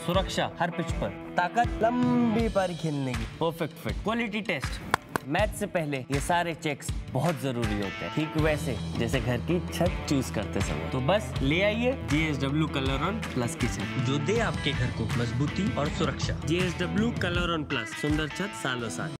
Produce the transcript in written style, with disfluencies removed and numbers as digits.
सुरक्षा हर पिच पर, ताकत लंबी पारी खेलने की, perfect fit, quality test. Match से पहले ये सारे चेक्स बहुत जरूरी होते हैं, ठीक वैसे जैसे घर की छत चूज करते समय। तो बस ले आइए JSW कलर ऑन प्लस की छत, जो दे आपके घर को मजबूती और सुरक्षा। JSW कलर ऑन प्लस, सुंदर छत सालों साल।